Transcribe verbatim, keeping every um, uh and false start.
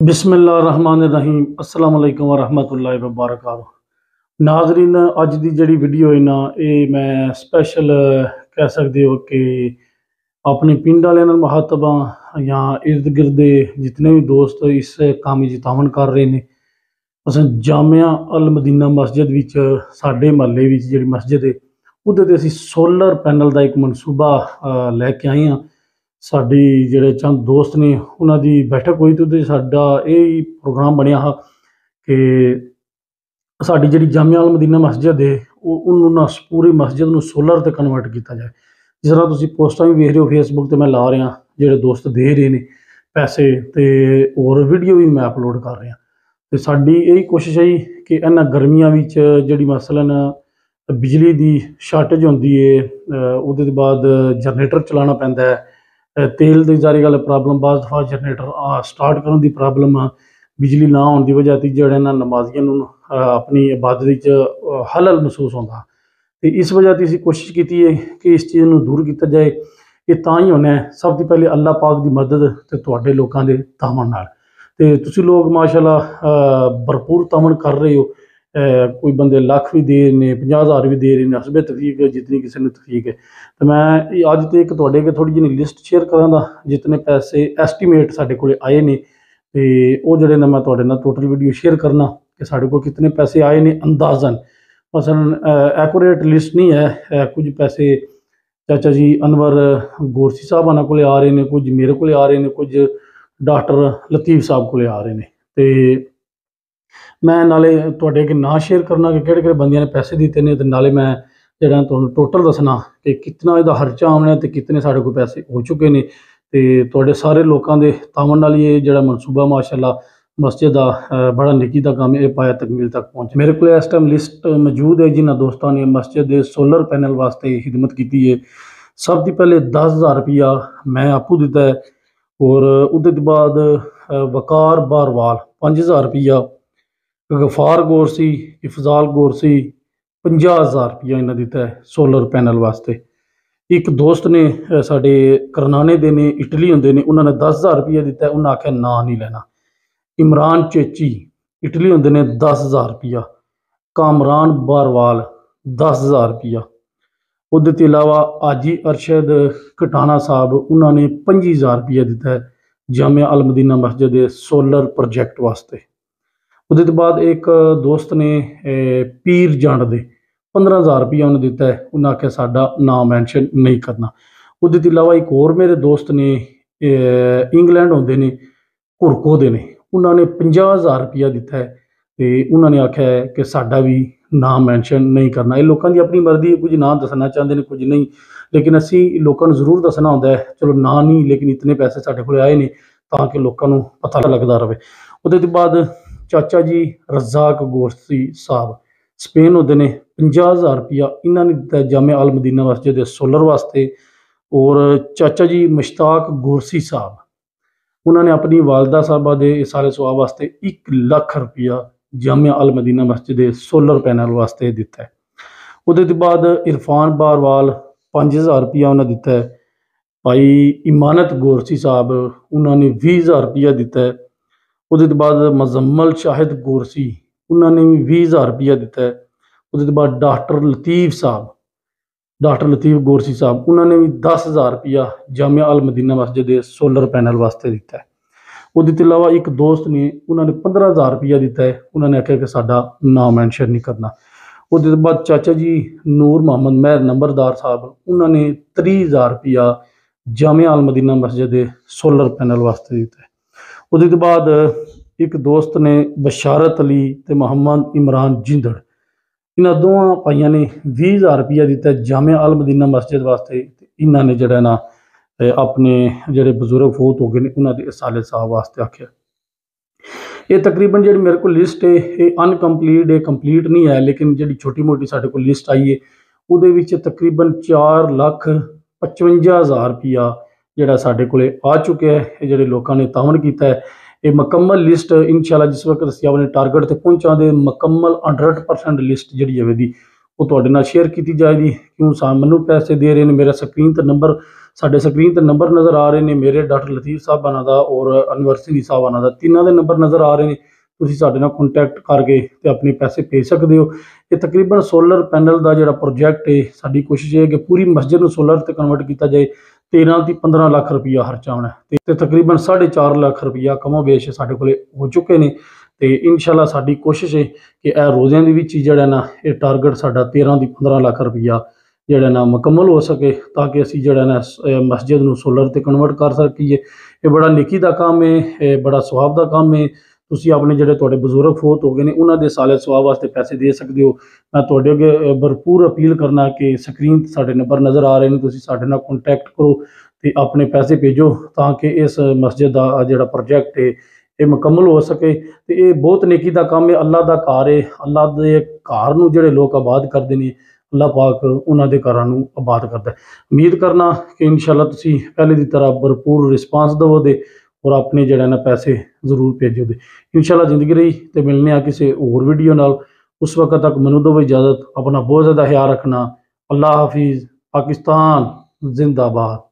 बिस्मिल्लाहिर्रहमानिर्रहीम अस्सलाम वालेकुम वरहमतुल्लाहि वबरकातुहू। नाजरीन अज की जी वीडियो है ना ये मैं स्पैशल कह सकते हो कि अपने पिंड वाले मुखातब हाँ या इर्द गिर्द जितने भी दोस्त इस काम में तावन कर रहे हैं। अस जामिया अल मदीना मस्जिद विच साडे महल्ले विच जिहड़ी मस्जिद है उहदे ते असीं सोलर पैनल का एक मनसूबा लैके आए हाँ। साडी जिहड़े चंद दोस्त ने उन्हां दी बैठक हुई तो उहदे च साडा यही प्रोग्राम बनिया हा कि साडी जिहड़ी जामिया अल मदीना मस्जिद है उन्होंने ना पूरी मस्जिद नूं सोलर ते कन्वर्ट किया जाए। जिस तरह तुसीं पोस्टां भी वेख रहे हो फेसबुक ते मैं ला रहा जिहड़े दोस्त दे रहे ने पैसे ते और वीडियो भी मैं अपलोड कर रहा। तो साडी यही कोशिश है कि इन्हां गर्मियां विच जिहड़ी मसलन बिजली की शार्टेज होंदी है उहदे बाद जनरेटर चलाना पैंदा है। तेल की जारी गल प्रॉब्लम बाज़ दफा जनरेटर स्टार्ट करने की प्रॉब्लम बिजली ना होने की वजह से जो नमाजियों अपनी इबादत हलल महसूस होता। तो इस वजह से असीं कोशिश की है कि इस चीज़ को दूर किया जाए। ये तां ही होना है सब तो पहले अल्लाह पाक की मदद तो तुहाडे लोकां दे तावन नाल। ते तुसीं लोग माशाअल्लाह भरपूर तावन कर रहे हो। कोई बंदे लख भी दे ने पचास हज़ार भी दे रहे हैं हसबे तफीक है जितनी किसी ने तफीक है। तो मैं अज तो एक तुहाडे अगे थोड़ी जी लिस्ट शेयर करांगा जितने पैसे एस्टीमेट साडे कोल आए ने ते वो जिहड़े ने मैं तुहाडे नाल टोटल वीडियो शेयर करना कि साडे कोल कितने पैसे आए ने अंदाजन। मसलन एक्यूरेट लिस्ट नहीं है, कुछ पैसे चाचा जी अनवर गोरसी साहब उन्हां कोले आ रहे हैं, कुछ मेरे को आ रहे हैं, कुछ डॉक्टर लतीफ साहब को आ रहे हैं। तो मैं नाले तुहाडे अगे ना शेयर करना कि किहड़े किहड़े बंदियां ने पैसे दिते ने, नाले मैं जिहड़ा तुहानूं टोटल दसना कि कितना इहदा खर्चा आना है तो कितने साडे कोल पैसे हो चुके ने। ते तुहाडे सारे लोकां दे तावन नाल ये जिहड़ा मनसूबा माशाअल्लाह मस्जिद का बड़ा निकी दा काम है पाया तकमील तक पहुँच। मेरे को इस टाइम लिस्ट मौजूद है जिन्होंने दोस्तों ने मस्जिद के सोलर पैनल वास्ते खिदमत की है। सब तो पहले दस हज़ार रुपया मैं आपू दिता है और उहदे बाद वकार बारवाल पाँच हज़ार रुपया, गफार गोरसी इफजाल गोरसी पंजाह हज़ार रुपया इन्हें दिता है सोलर पैनल वास्ते। एक दोस्त ने साडे करनाने दे ने इटली होंदे ने उन्होंने दस हज़ार रुपया दिता है, उन्हें आख्या ना नहीं लेना। इमरान चेची इटली होंदे ने दस हज़ार रुपया, कामरान बारवाल दस हज़ार रुपया। उहदे तो इलावा आजी अरशद कटाना साहब उन्होंने पच्ची हज़ार रुपया दिता है जामिया अल मदीना मस्जिद के सोलर प्रोजेक्ट वास्ते। उहदे तो बाद एक दोस्त ने पीर जंड दे पंद्रह हज़ार रुपया उन्हें दिता है, उन्हें आख्या साडा नाम मैंशन नहीं करना। उहदे तो इलावा एक होर मेरे दोस्त ने इंग्लैंड होंदे ने घुरको दे ने उन्होंने पंजाह हज़ार रुपया दिता है तो उन्होंने आख्या है कि साडा भी नाम मैंशन नहीं करना। ये लोगों की अपनी मर्जी है, कुछ ना दसना चाहते हैं कुछ नहीं, लेकिन असी लोगों जरूर दसना होंदा है। चलो ना नहीं लेकिन इतने पैसे साडे कोल आए ने ताकि लोगों को पता लगता रहे। उहदे तो बाद चाचा जी रज़ाक गोरसी साहब स्पेन होंदे ने पंजाह हज़ार रुपया इन्होंने दिता है जामिया अल मदीना मस्जिद के सोलर वास्ते। और चाचा जी मुश्ताक गोरसी साहब उन्होंने अपनी वालदा साहबा के सारे सवाब वास्ते एक लख रुपया जामिया अल मदीना मस्जिद के सोलर पैनल वास्ते दिता है। उहदे तो बाद इरफान बारवाल पाँच हज़ार रुपया उन्हें दिता है। भाई इमानत गोरसी साहब उन्होंने भी हज़ार रुपया दिता है। उहदे तो बाद मजम्मल शाहिद गोरसी उन्होंने भी भी हज़ार रुपया दिता है। उहदे तो बाद डॉक्टर लतीफ साहब डॉक्टर लतीफ गोरसी साहब उन्होंने भी दस हज़ार रुपया जामिया अल मदीना मस्जिद के सोलर पैनल वास्ते दिता है। उहदे तो इलावा एक दोस्त ने उन्होंने पंद्रह हज़ार रुपया दिता है, उन्होंने आख्या कि साडा नाम मैंशन नहीं करना। उहदे तो बाद चाचा जी नूर मोहम्मद महर नंबरदार साहब उन्होंने तीह हज़ार रुपया जामिया अल मदीना मस्जिद के सोलर पैनल वास्ते दिता है। उहदे तो बाद एक दोस्त ने बशारत अली ते मोहम्मद इमरान जिंदड़ इन्होंने दोवां भाइयों ने भी हज़ार रुपया दिता है जामिया अल मदीना मस्जिद वास्ते। इन्होंने जिहड़ा ना अपने जिहड़े बजुर्ग फोत हो गए ने उन्होंने साले साहब वास्ते आख्या। ये तकरीबन जी मेरे को लिस्ट है ये अनकंप्लीट है, कंप्लीट नहीं है, लेकिन जी छोटी मोटी साढ़े को लिस्ट आई है वो तकरीबन चार लख पचवंजा हज़ार रुपया जोड़ा साढ़े को आ चुका है। जोड़े लोगों ने तावन किया है ये मुकम्मल लिस्ट इंशाल्लाह जिस वक्त असीं अपने टारगेट पर पहुँचा दे मुकम्मल हंड्रड परसेंट लिस्ट जी है ਉਹ ਤੁਹਾਡੇ ਨਾਲ ਸ਼ੇਅਰ ਕੀਤੀ ਜਾਏਗੀ। ਕਿਉਂ ਸਾ ਮੈਨੂੰ ਪੈਸੇ ਦੇ ਰਹੇ ਨੇ, ਮੇਰਾ ਸਕਰੀਨ ਤੇ ਨੰਬਰ ਸਾਡੇ ਸਕਰੀਨ ਤੇ ਨੰਬਰ ਨਜ਼ਰ ਆ ਰਹੇ ਨੇ, ਮੇਰੇ ਡਾਕਟਰ ਲਤੀਫ ਸਾਹਿਬਾਨਾਂ ਦਾ ਔਰ ਅਨਵਰ ਸਿੰਘ ਸਾਹਿਬਾਨਾਂ ਦਾ, ਤਿੰਨਾਂ ਦੇ ਨੰਬਰ ਨਜ਼ਰ ਆ ਰਹੇ ਨੇ। ਤੁਸੀਂ ਸਾਡੇ ਨਾਲ ਕੰਟੈਕਟ ਕਰਕੇ ਤੇ ਆਪਣੇ ਪੈਸੇ ਭੇਜ ਸਕਦੇ ਹੋ। ਇਹ ਤਕਰੀਬਨ ਸੋਲਰ ਪੈਨਲ ਦਾ ਜਿਹੜਾ ਪ੍ਰੋਜੈਕਟ ਹੈ, ਸਾਡੀ ਕੋਸ਼ਿਸ਼ ਇਹ ਹੈ ਕਿ ਪੂਰੀ ਮਸਜਿਦ ਨੂੰ ਸੋਲਰ ਤੇ ਕਨਵਰਟ ਕੀਤਾ ਜਾਏ। ਤੇਰਾਂ ਦੀ ਪੰਦਰਾਂ ਲੱਖ ਰੁਪਈਆ ਖਰਚਾ ਆਉਣਾ ਹੈ ਤੇ ਤਕਰੀਬਨ ਸਾਢੇ ਚਾਰ ਲੱਖ ਰੁਪਈਆ ਕਮੋ ਵੇਸ਼ ਸਾਡੇ ਕੋਲੇ ਹੋ ਚੁੱਕੇ ਨੇ। ਤੇ ਇਨਸ਼ਾਅੱਲਾ ਸਾਡੀ ਕੋਸ਼ਿਸ਼ ਹੈ ਕਿ ਇਹ ਰੋਜ਼ਿਆਂ ਦੇ ਵਿੱਚ ਹੀ ਜਿਹੜਾ ਨਾ ਇਹ ਟਾਰਗੇਟ ਸਾਡਾ ਤੇਰਾਂ ਦੀ ਪੰਦਰਾਂ ਲੱਖ ਰੁਪਈਆ ਜਿਹੜਾ ਨਾ ਮੁਕੰਮਲ ਹੋ ਸਕੇ, ਤਾਂ ਕਿ ਅਸੀਂ ਜਿਹੜਾ ਨਾ ਮਸਜਿਦ ਨੂੰ ਸੋਲਰ ਤੇ ਕਨਵਰਟ ਕਰ ਸਕੀਏ। ਇਹ ਬੜਾ ਨੇਕੀ ਦਾ ਕੰਮ ਹੈ, ਇਹ ਬੜਾ ਸਵਾਬ ਦਾ ਕੰਮ ਹੈ। ਤੁਸੀਂ ਆਪਣੇ ਜਿਹੜੇ ਤੁਹਾਡੇ ਬਜ਼ੁਰਗ ਫੌਤ ਹੋ ਗਏ ਨੇ ਉਹਨਾਂ ਦੇ ਸਾਲੇ ਸਵਾਬ ਵਾਸਤੇ ਪੈਸੇ ਦੇ ਸਕਦੇ ਹੋ। ਮੈਂ ਤੁਹਾਡੇ ਅੱਗੇ ਭਰਪੂਰ ਅਪੀਲ ਕਰਨਾ ਕਿ ਸਕਰੀਨ ਤੇ ਸਾਡੇ ਨੰਬਰ ਨਜ਼ਰ ਆ ਰਹੇ ਨੇ, ਤੁਸੀਂ ਸਾਡੇ ਨਾਲ ਕੰਟੈਕਟ ਕਰੋ ਤੇ ਆਪਣੇ ਪੈਸੇ ਭੇਜੋ, ਤਾਂ ਕਿ ਇਸ ਮਸਜਿਦ ਦਾ ਜਿਹੜਾ ਪ੍ਰੋਜੈਕਟ ਹੈ ਇਹ ਮੁਕੰਮਲ ਹੋ ਸਕੇ। ਤੇ ਇਹ ਬਹੁਤ ਨੇਕੀ ਦਾ ਕੰਮ ਹੈ, ਅੱਲਾ ਦਾ ਘਰ ਹੈ। ਅੱਲਾ ਦੇ ਘਰ ਨੂੰ ਜਿਹੜੇ ਲੋਕ ਆਬਾਦ ਕਰਦੇ ਨੇ, ਅੱਲਾ ਪਾਕ ਉਹਨਾਂ ਦੇ ਘਰਾਂ ਨੂੰ ਆਬਾਦ ਕਰਦਾ ਹੈ। ਉਮੀਦ ਕਰਨਾ ਕਿ ਇਨਸ਼ਾਅੱਲਾ ਤੁਸੀਂ ਪਹਿਲੇ ਦੀ ਤਰ੍ਹਾਂ ਭਰਪੂਰ ਰਿਸਪਾਂਸ ਦੇਵੋਗੇ ਔਰ ਆਪਣੇ ਜਿਹੜਾ ਨਾ ਪੈਸੇ ਜ਼ਰੂਰ ਭੇਜੋਗੇ। ਇਨਸ਼ਾਅੱਲਾ ਜ਼ਿੰਦਗੀ ਰਹੀ ਤੇ ਮਿਲਨੇ ਆ ਕਿਸੇ ਹੋਰ ਵੀਡੀਓ ਨਾਲ। ਉਸ ਵਕਤ ਤੱਕ ਮੈਨੂੰ ਦਿਓ ਇਜਾਜ਼ਤ। ਆਪਣਾ ਬਹੁਤ ਜ਼ਿਆਦਾ ਖਿਆਲ ਰੱਖਣਾ। ਅੱਲਾ ਹਾਫਿਜ਼। ਪਾਕਿस्तान जिंदाबाद।